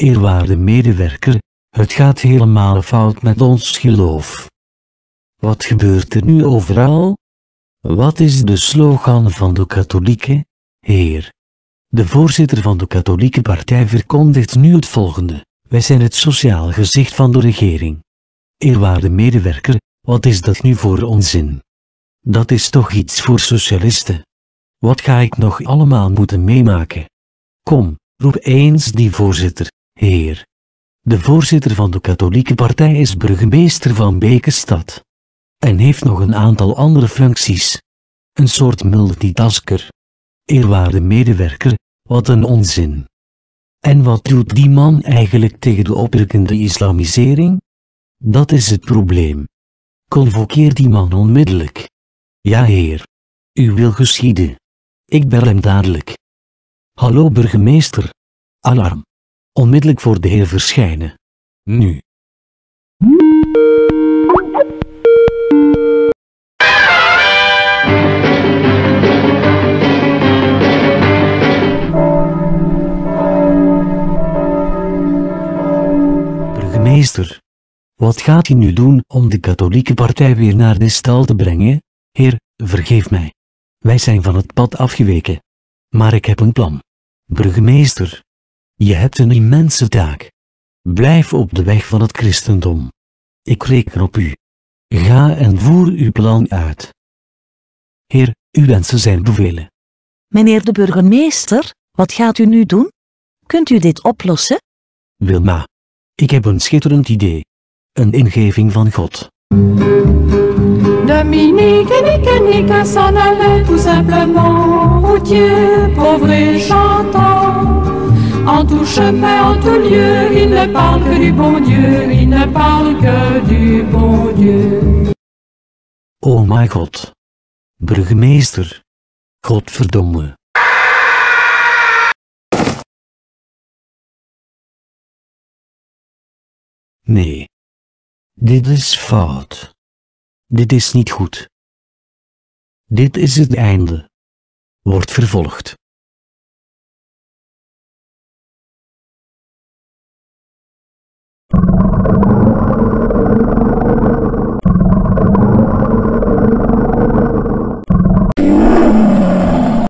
Eerwaarde medewerker, het gaat helemaal fout met ons geloof. Wat gebeurt er nu overal? Wat is de slogan van de katholieken? Heer. De voorzitter van de katholieke partij verkondigt nu het volgende: wij zijn het sociaal gezicht van de regering. Eerwaarde medewerker, wat is dat nu voor onzin? Dat is toch iets voor socialisten? Wat ga ik nog allemaal moeten meemaken? Kom, roep eens die voorzitter, heer. De voorzitter van de katholieke partij is burgemeester van Bekenstad. En heeft nog een aantal andere functies. Een soort multitasker. Eerwaarde medewerker, wat een onzin. En wat doet die man eigenlijk tegen de oprukkende islamisering? Dat is het probleem. Convoqueer die man onmiddellijk. Ja, heer. U wil geschieden. Ik bel hem dadelijk. Hallo burgemeester. Alarm. Onmiddellijk voor de heer verschijnen. Nu. Burgemeester. Wat gaat u nu doen om de katholieke partij weer naar de stal te brengen? Heer, vergeef mij. Wij zijn van het pad afgeweken. Maar ik heb een plan. Burgemeester. Je hebt een immense taak. Blijf op de weg van het christendom. Ik reken op u. Ga en voer uw plan uit. Heer, uw wensen zijn bevelen. Meneer de burgemeester, wat gaat u nu doen? Kunt u dit oplossen? Wilma. Ik heb een schitterend idee. Een ingeving van God. Dominique et Nique s'en allait tout simplement, routier, pauvre et chantant. En tout chemin, en tout lieu, il ne parle que du bon Dieu, il ne parle que du bon Dieu. Oh my God. Burgemeester. Godverdomme. Nee. Dit is fout. Dit is niet goed. Dit is het einde. Wordt vervolgd.